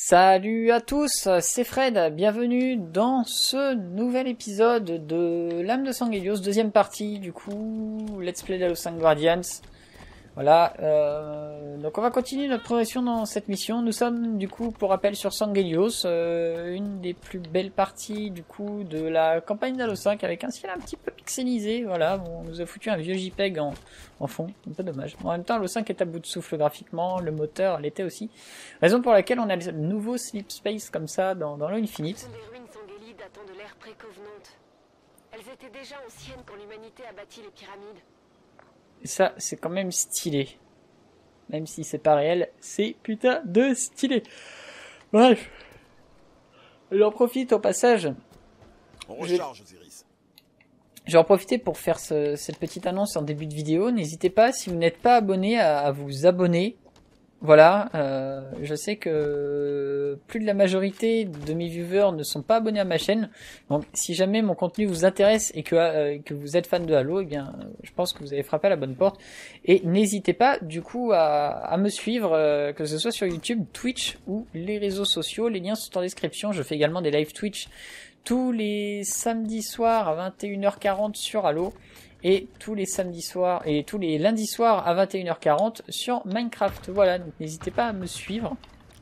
Salut à tous, c'est Fred, bienvenue dans ce nouvel épisode de l'âme de Sangelios, deuxième partie du coup, Let's Play Halo 5 Guardians. Voilà, donc on va continuer notre progression dans cette mission. Nous sommes du coup, pour rappel, sur Sangelios, une des plus belles parties du coup de la campagne d'Halo 5 avec un ciel un petit peu pixelisé. Voilà, bon, on nous a foutu un vieux JPEG en fond, un peu dommage. En même temps, Halo 5 est à bout de souffle graphiquement, le moteur l'était aussi. Raison pour laquelle on a le nouveau Sleep Space comme ça dans Halo Infinite. Ce sont des ruines Sangheili datant de l'ère pré-Covenant. Elles étaient déjà anciennes quand l'humanité a bâti les pyramides. Et ça, c'est quand même stylé. Même si c'est pas réel, c'est putain de stylé. Bref. J'en profite au passage. On recharge, Osiris. Je vais en profiter pour faire cette petite annonce en début de vidéo. N'hésitez pas, si vous n'êtes pas abonné, à vous abonner. Voilà, je sais que plus de la majorité de mes viewers ne sont pas abonnés à ma chaîne. Donc si jamais mon contenu vous intéresse et que vous êtes fan de Halo, eh bien je pense que vous avez frappé à la bonne porte. Et n'hésitez pas du coup à me suivre, que ce soit sur YouTube, Twitch ou les réseaux sociaux. Les liens sont en description. Je fais également des live Twitch tous les samedis soirs à 21h40 sur Halo. Et tous les samedis soirs et tous les lundis soirs à 21h40 sur Minecraft. Voilà, donc n'hésitez pas à me suivre.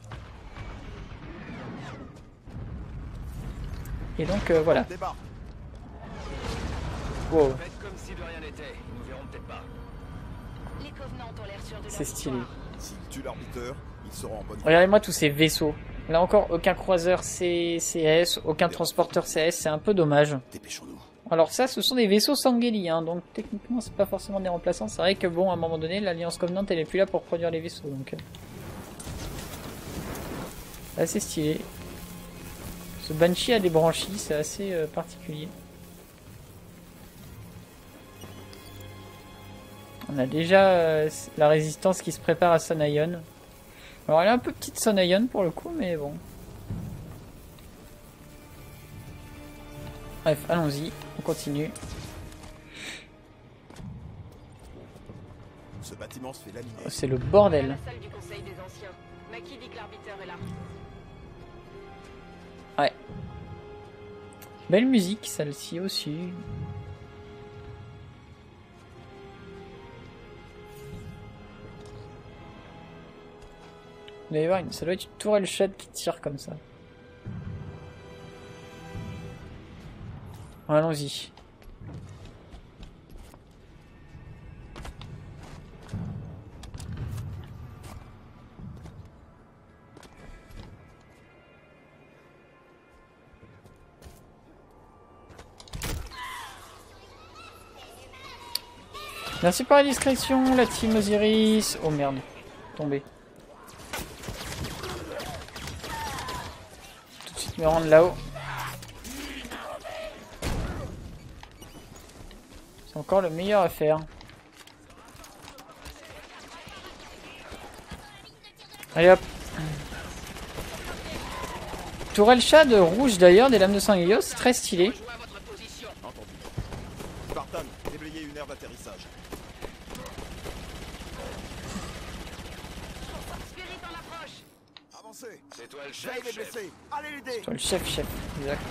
Et donc voilà. Wow. C'est stylé. S'ils tuent l'arbiteur, ils seront en bonne voie. Regardez-moi tous ces vaisseaux. Là encore, aucun croiseur CS, aucun transporteur CS, c'est un peu dommage. Dépêchons-nous. Alors ça, ce sont des vaisseaux Sangheili, hein, donc techniquement c'est pas forcément des remplaçants. C'est vrai que bon, à un moment donné, l'Alliance Covenant elle est plus là pour produire les vaisseaux, donc c'est assez stylé. Ce Banshee a des branchies, c'est assez particulier. On a déjà la résistance qui se prépare à Sonayon. Alors elle est un peu petite Sonayon pour le coup, mais bon. Bref, allons-y, on continue. Ce bâtiment se fait laminer. Oh, c'est le bordel. La salle du conseil des anciens. Maki dit que l'arbiteur est là. Ouais. Belle musique, celle-ci aussi. Vous allez voir, ça doit être une tourelle shad qui tire comme ça. Allons-y. Merci pour la discrétion, la team Osiris. Oh merde, tombé. Tout de suite me rendre là-haut. C'est encore le meilleur à faire. Allez hop. Tourelle Shad rouge d'ailleurs, des lames de Sangelios, très stylé. Entendu. Spartan, déblayez une aire d'atterrissage. Spirit en approche. Avancez. C'est toi le Veille chef, les chef. blessés. Allez l'aider. Toi le chef, exact.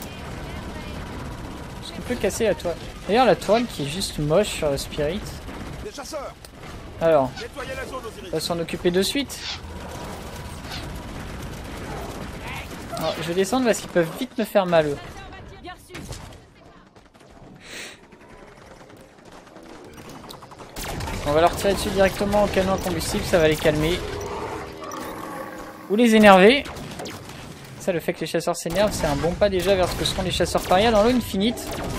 Je peux casser la toile. D'ailleurs la toile qui est juste moche sur le Spirit. Des chasseurs. Alors, Nettoyez la zone, Osiris. on va s'en occuper de suite. Alors, je vais descendre parce qu'ils peuvent vite me faire mal eux. Bien reçu. On va leur tirer dessus directement au canon à combustible, ça va les calmer. Ou les énerver. Ça, le fait que les chasseurs s'énervent, c'est un bon pas déjà vers ce que seront les chasseurs parias dans l'eau Infinite.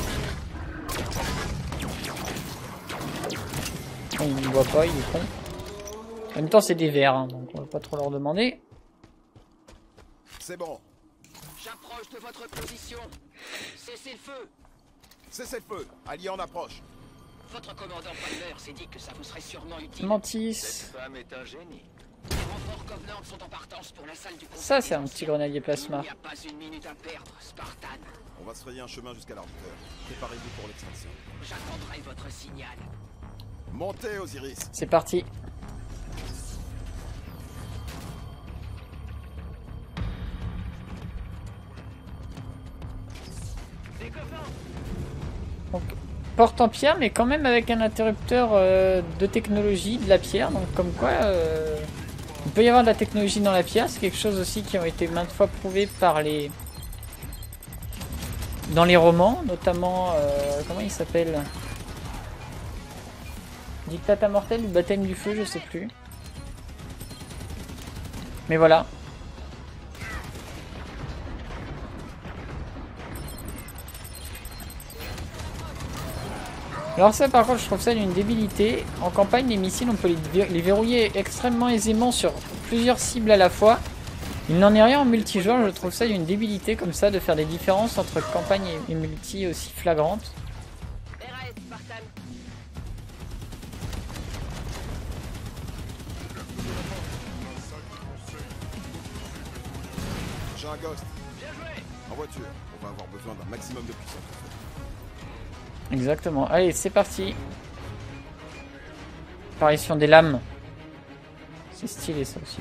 Oh, il ne voit pas, il est con. En même temps, c'est des vers, hein, donc on va pas trop leur demander. C'est bon. J'approche de votre position. Cessez le feu. Cessez le feu. Alliés en approche. Votre commandant Palmer s'est dit que ça vous serait sûrement utile. Mantis. Cette femme est un génie. Les renforts Covenant sont en partance pour la salle du conseil. Ça, c'est des un petit anciens. grenadier plasma. Il n'y a pas une minute à perdre, Spartan. On va se frayer un chemin jusqu'à l'arbiteur. Préparez-vous pour l'extraction. J'attendrai votre signal. Montez, Osiris. C'est parti. porte en pierre, mais quand même avec un interrupteur de technologie, de la pierre. Donc comme quoi, il peut y avoir de la technologie dans la pierre. C'est quelque chose aussi qui a été maintes fois prouvé par les... dans les romans, notamment... comment il s'appelle? Dictata mortel ou baptême du feu, je sais plus. Mais voilà. Alors ça par contre je trouve ça d'une débilité. En campagne les missiles on peut les verrouiller extrêmement aisément sur plusieurs cibles à la fois. Il n'en est rien en multijoueur, je trouve ça d'une débilité comme ça de faire des différences entre campagne et multi aussi flagrantes. RAS, Spartan. J'ai un ghost. En voiture, on va avoir besoin d'un maximum de puissance. Exactement. Allez, c'est parti. Apparition des lames. C'est stylé ça aussi.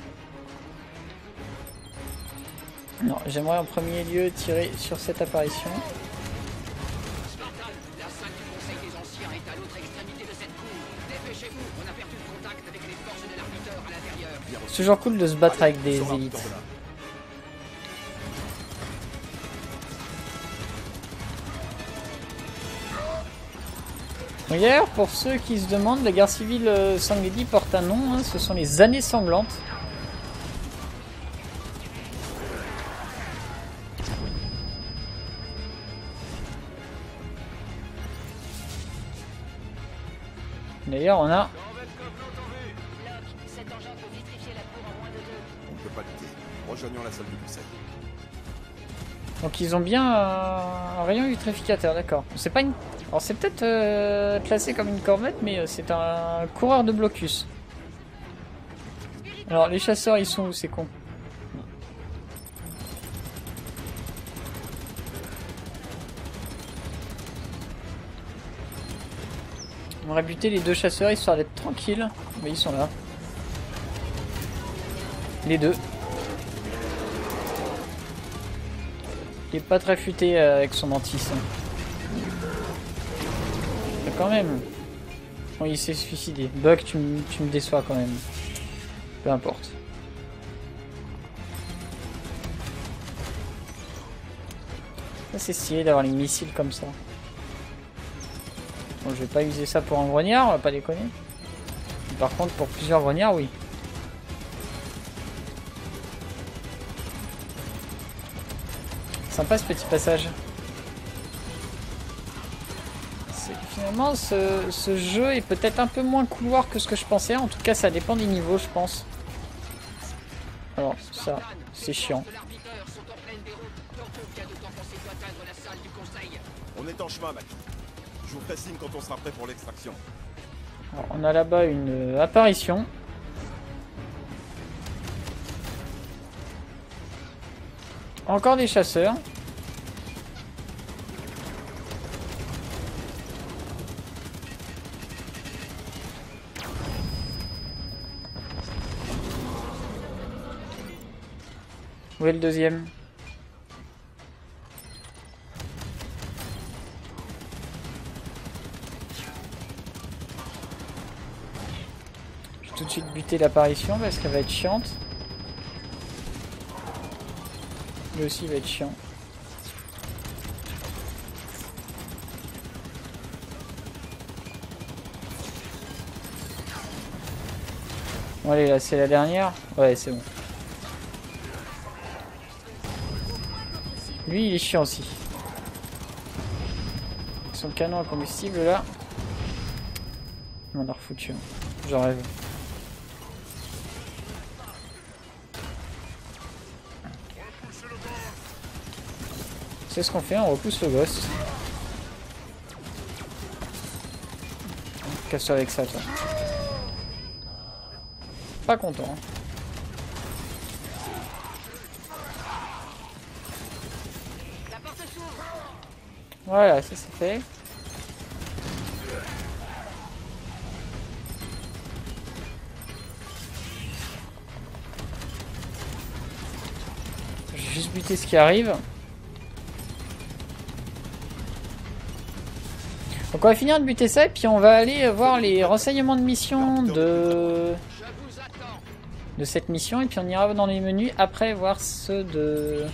Non, j'aimerais en premier lieu tirer sur cette apparition. Spartan, la salle du Conseil des Anciens est à l'autre extrémité de cette cour. Dépêchez-vous, on a perdu le contact avec les forces de l'arbiteur à l'intérieur. C'est toujours cool de se battre avec des Sur élites. l'arbitre de là. D'ailleurs, pour ceux qui se demandent, la guerre civile Sangheili porte un nom, hein, ce sont les années sanglantes. D'ailleurs, on a... Locke, cet engin peut vitrifier la cour en moins de 2. On ne peut pas lutter. Rejoignons la salle du conseil. Donc ils ont bien un rayon vitrificateur, d'accord. C'est pas une... Alors c'est peut-être classé comme une corvette, mais c'est un coureur de blocus. Alors les chasseurs ils sont où, c'est con? On va buter les deux chasseurs histoire d'être tranquille. Mais ils sont là. Les deux. Il est pas très futé avec son mantis. Mais quand même. Bon, il s'est suicidé. Buck, tu me déçois quand même. Peu importe. Ça c'est stylé d'avoir les missiles comme ça. Bon, je vais pas user ça pour un grognard, on va pas déconner. Par contre, pour plusieurs grognards, oui. Sympa ce petit passage. Finalement, ce jeu est peut-être un peu moins couloir que ce que je pensais. En tout cas, ça dépend des niveaux, je pense. Alors, ça, c'est chiant. On est en chemin, Mac. Je vous ferai signe quand on sera prêt pour l'extraction. Alors, on a là-bas une apparition. Encore des chasseurs. Où est le deuxième? Je vais tout de suite buter l'apparition parce qu'elle va être chiante. Lui aussi il va être chiant. Bon allez, là c'est la dernière. Ouais, c'est bon. Lui il est chiant aussi. Son canon à combustible là. On en a refoutu. J'en rêve. C'est ce qu'on fait, on repousse le ghost. Casse-toi avec ça, toi. Pas content. La porte s'ouvre. Voilà, ça c'est fait. Je vais juste buter ce qui arrive. Donc on va finir de buter ça et puis on va aller voir les renseignements de mission de cette mission et puis on ira dans les menus après voir ceux de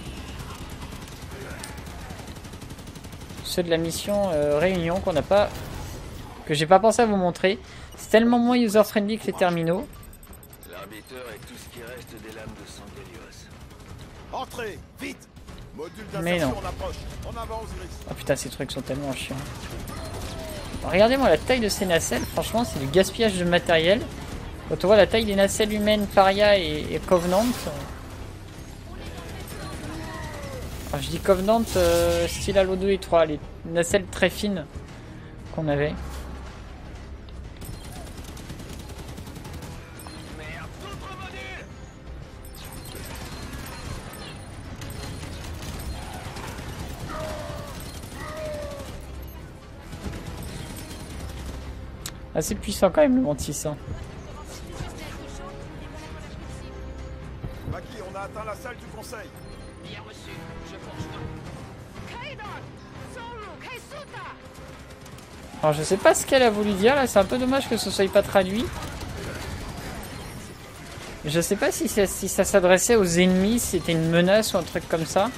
la mission réunion qu'on n'a pas, que j'ai pas pensé à vous montrer. C'est tellement moins user friendly que les terminaux. L'arbiteur est tout ce qui reste des lames de Sangelios. Entrez, vite. Module Mais non. d'insertion en approche. En avant, Osiris. Oh putain, ces trucs sont tellement chiants. Regardez-moi la taille de ces nacelles, franchement c'est du gaspillage de matériel. Quand on voit la taille des nacelles humaines, Paria et Covenant. Enfin, je dis Covenant style Halo 2 et 3, les nacelles très fines qu'on avait. Assez puissant quand même le Mantis. Hein. Maki, on a atteint la salle du conseil. Bien reçu, je vous rejoins. Alors je sais pas ce qu'elle a voulu dire là, c'est un peu dommage que ce soit pas traduit. Je sais pas si ça s'adressait aux ennemis, si c'était une menace ou un truc comme ça.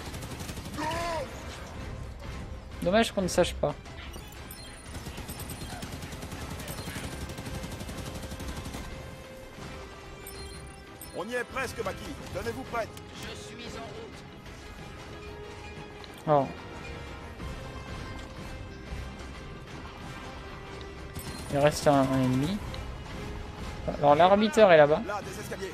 Dommage qu'on ne sache pas. On y est presque, Maki. Tenez-vous prête. Je suis en route. Oh. Il reste un ennemi. Alors l'arbiteur est là-bas. Là, des escaliers.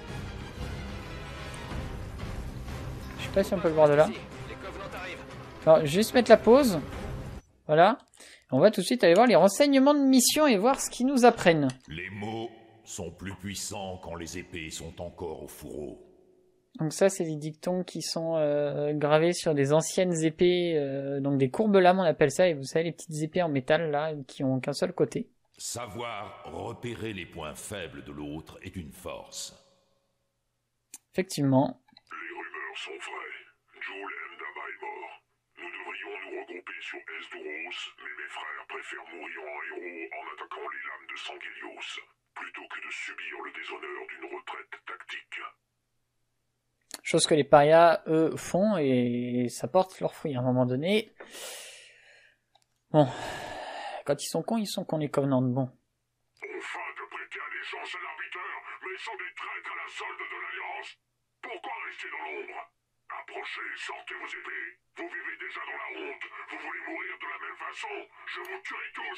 Je sais pas si on peut le voir de là. Les Covenants arrivent. Alors, je vais juste mettre la pause. Voilà. On va tout de suite aller voir les renseignements de mission et voir ce qu'ils nous apprennent. Les mots sont plus puissants quand les épées sont encore au fourreau. Donc ça, c'est des dictons qui sont gravés sur des anciennes épées, donc des courbes lames on appelle ça, et vous savez les petites épées en métal là, qui ont qu'un seul côté. Savoir repérer les points faibles de l'autre est une force. Effectivement. Les rumeurs sont vraies. Julem Dama est mort. Nous devrions nous regrouper sur Esduros, mais mes frères préfèrent mourir en héros en attaquant les lames de Sangelios, plutôt que de subir le déshonneur d'une retraite tactique. Chose que les parias, eux, font, et ça porte leurs fruits à un moment donné. Bon. Quand ils sont cons, les Covenants. Bon. On feint de prêter allégeance à l'arbiteur, mais sont des traîtres à la solde de l'Alliance. Pourquoi rester dans l'ombre? Approchez, sortez vos épées. Vous vivez déjà dans la honte. Vous voulez mourir de la même façon? Je vous tuerai tous.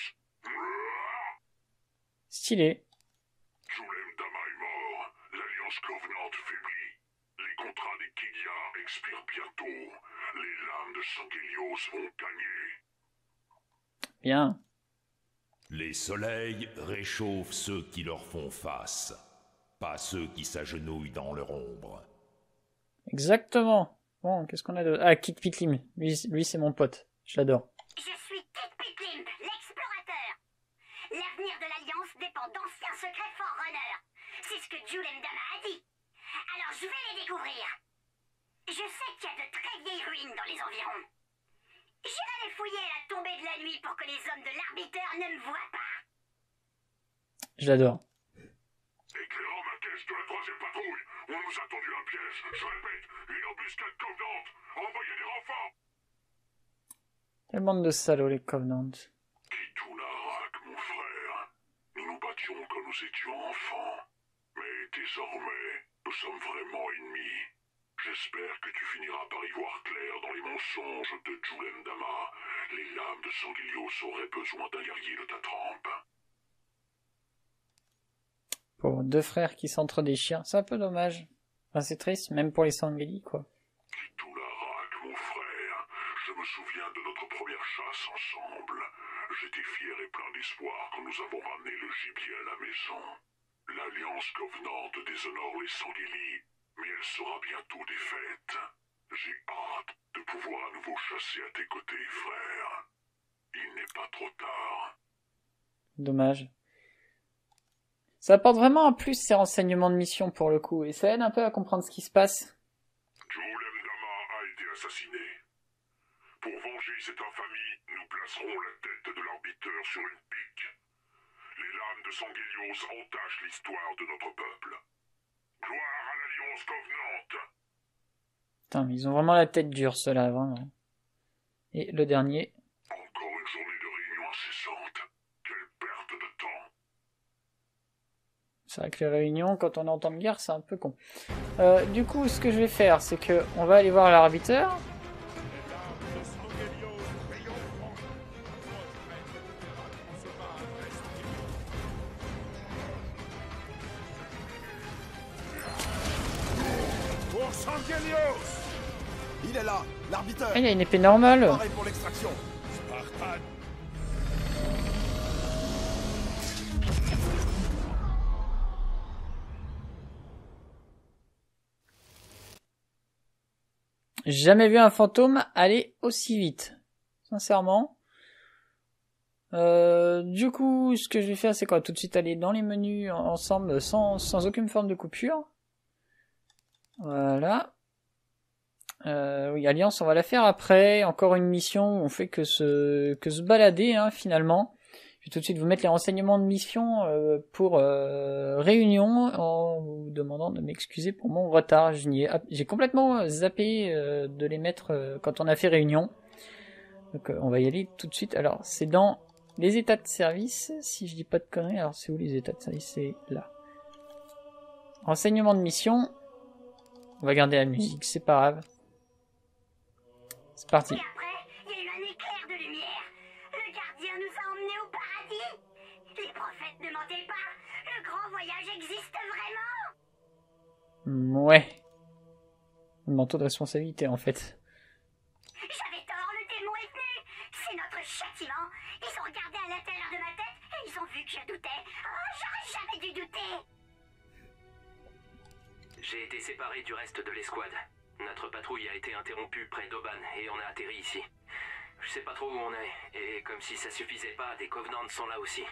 Stylé. Julem Dama est mort. L'Alliance Covenant faiblit. Les contrats des Kilia expirent bientôt. Les lames de Sangelios vont gagner. Bien. Les soleils réchauffent ceux qui leur font face, pas ceux qui s'agenouillent dans leur ombre. Exactement. Bon, qu'est-ce qu'on a de... Ah, Kit Pitlim. Lui c'est mon pote. Je l'adore. Je suis Kit Pitlim, l'explorateur. L'avenir de l'Alliance dépend d'anciens secrets Forerunner. C'est ce que Julem Dama a dit. Alors je vais les découvrir. Je sais qu'il y a de très vieilles ruines dans les environs. J'irai les fouiller à la tombée de la nuit pour que les hommes de l'arbiteur ne me voient pas. Je l'adore. Éclairant ma caisse de la 3e patrouille, on nous a tendu un piège. Je répète, une embuscade Covenant. Envoyez des renforts. Tellement de salauds, les Covenants. Kitularak, mon frère. Nous nous battions quand nous étions enfants. Mais désormais, nous sommes vraiment ennemis. J'espère que tu finiras par y voir clair dans les mensonges de Julem Dama. Les lames de Sangelios auraient besoin d'un guerrier de ta trempe. Pour deux frères qui s'entre-déchirent, c'est un peu dommage. Enfin, c'est triste, même pour les Sangheili, quoi. Kitularak, mon frère. Je me souviens de notre première chasse ensemble. J'étais fier et plein d'espoir quand nous avons ramené le gibier à la maison. L'Alliance Covenant déshonore les Sangheili, mais elle sera bientôt défaite. J'ai hâte de pouvoir à nouveau chasser à tes côtés, frère. Il n'est pas trop tard. Dommage. Ça apporte vraiment un plus ces renseignements de mission pour le coup, et ça aide un peu à comprendre ce qui se passe. Julem Dama a été assassiné. Pour venger cette infamie, nous placerons la tête de l'arbiteur sur une pique. Les lames de Sangelios entachent l'histoire de notre peuple. Gloire à l'Alliance Covenante. Putain, mais ils ont vraiment la tête dure, ceux-là, vraiment. Et le dernier. Encore une journée de réunion incessante. Quelle perte de temps. C'est vrai que les réunions, quand on est en temps de guerre, c'est un peu con. Du coup, ce que je vais faire, c'est que on va aller voir l'arbiteur. Pour Sangelios! Il est là, l'arbiteur! Ah, il a une épée normale. Pareil pour l'extraction. Spartan! J'ai jamais vu un fantôme aller aussi vite. Sincèrement. Du coup, ce que je vais faire, c'est quoi? Tout de suite aller dans les menus ensemble sans aucune forme de coupure. Voilà. Oui, Alliance, on va la faire après. Encore une mission où on fait que se balader, hein, finalement. Je vais tout de suite vous mettre les renseignements de mission pour réunion en vous demandant de m'excuser pour mon retard. J'ai complètement zappé de les mettre quand on a fait réunion. Donc on va y aller tout de suite. Alors c'est dans les états de service, si je dis pas de conneries. Alors c'est où les états de service? C'est là. Renseignements de mission. On va garder la musique, c'est pas grave. C'est parti. Et après, il y a eu un éclair de lumière. Le gardien nous a emmenés au paradis. Les prophètes ne mentaient pas. Le grand voyage existe vraiment. Ouais. Le manteau de responsabilité, en fait. J'avais tort, le démon est venu. C'est notre châtiment. Ils ont regardé à l'intérieur de ma tête et ils ont vu que je doutais. Oh, j'aurais jamais dû douter. J'ai été séparé du reste de l'escouade. Notre patrouille a été interrompue près d'Oban et on a atterri ici. Je sais pas trop où on est, et comme si ça suffisait pas, des Covenants sont là aussi.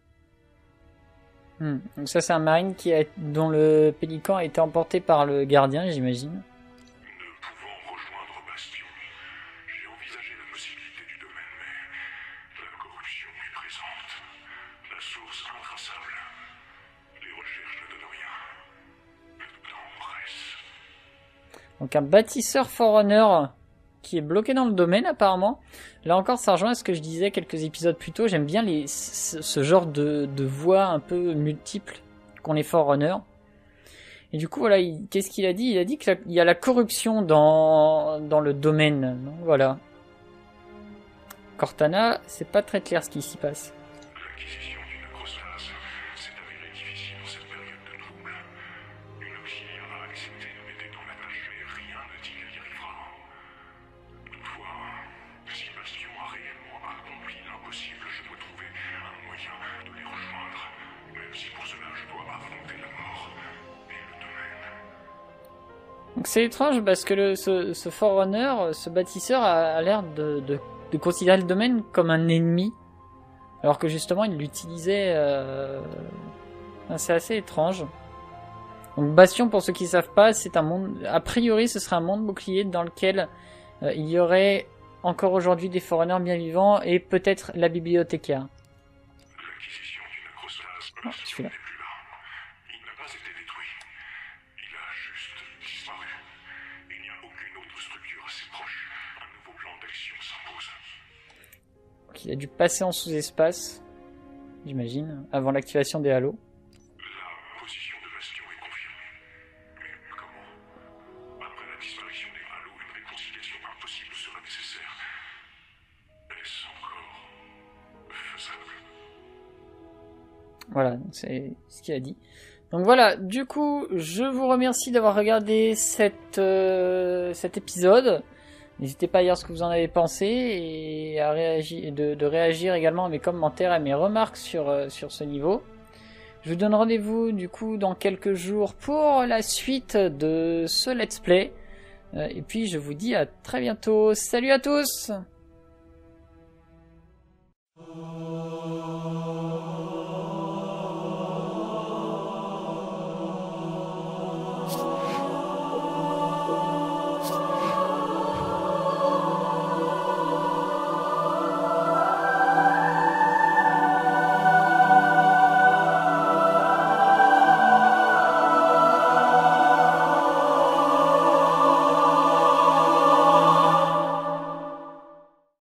Donc ça c'est un marine dont le pélican a été emporté par le gardien, j'imagine. Ne pouvant rejoindre Bastion, j'ai envisagé la possibilité du domaine, mais la corruption est présente. La source intraçable. Les recherches ne donnent rien. Le temps presse. Donc un bâtisseur Forerunner qui est bloqué dans le domaine apparemment. Là encore ça rejoint à ce que je disais quelques épisodes plus tôt. J'aime bien ce genre de voix un peu multiples qu'ont les Forerunners. Et du coup voilà, qu'est-ce qu'il a dit? Il a dit qu'il y a la corruption dans le domaine. Donc voilà. Cortana, c'est pas très clair ce qui s'y passe. L'acquisition d'une grosse race s'est avérée difficile en cette période de trouble. Une auxiliaire a accepté de m'aider dans la tâche, mais rien ne dit qu'elle y arrivera. Toutefois, si Bastion a réellement accompli l'impossible, je dois trouver un moyen de les rejoindre. Même si pour cela je dois affronter la mort et le domaine. Donc c'est étrange parce que ce Forerunner, ce bâtisseur a l'air de considérer le domaine comme un ennemi. Alors que justement il l'utilisait... C'est assez étrange. Donc Bastion, pour ceux qui ne savent pas, c'est un monde... A priori ce serait un monde bouclier dans lequel il y aurait encore aujourd'hui des Forerunners bien vivants et peut-être la bibliothécaire. L'acquisition d'une grosse race, Ah, Bastion celui-là. n'est plus là. Il n'a pas été détruit. Il a juste disparu. Il n'y a aucune autre structure assez proche. Un nouveau plan d'action s'impose. Donc il a dû passer en sous-espace, j'imagine, avant l'activation des halos. La position de Bastion est confirmée. Mais comment? Après la disparition des halos, une réconciliation impossible sera nécessaire. Est-ce encore faisable? Voilà, donc c'est ce qu'il a dit. Donc voilà, du coup, je vous remercie d'avoir regardé cet épisode. N'hésitez pas à dire ce que vous en avez pensé et à réagir, de réagir également à mes commentaires et à mes remarques sur ce niveau. Je vous donne rendez-vous du coup dans quelques jours pour la suite de ce let's play. Et puis je vous dis à très bientôt. Salut à tous!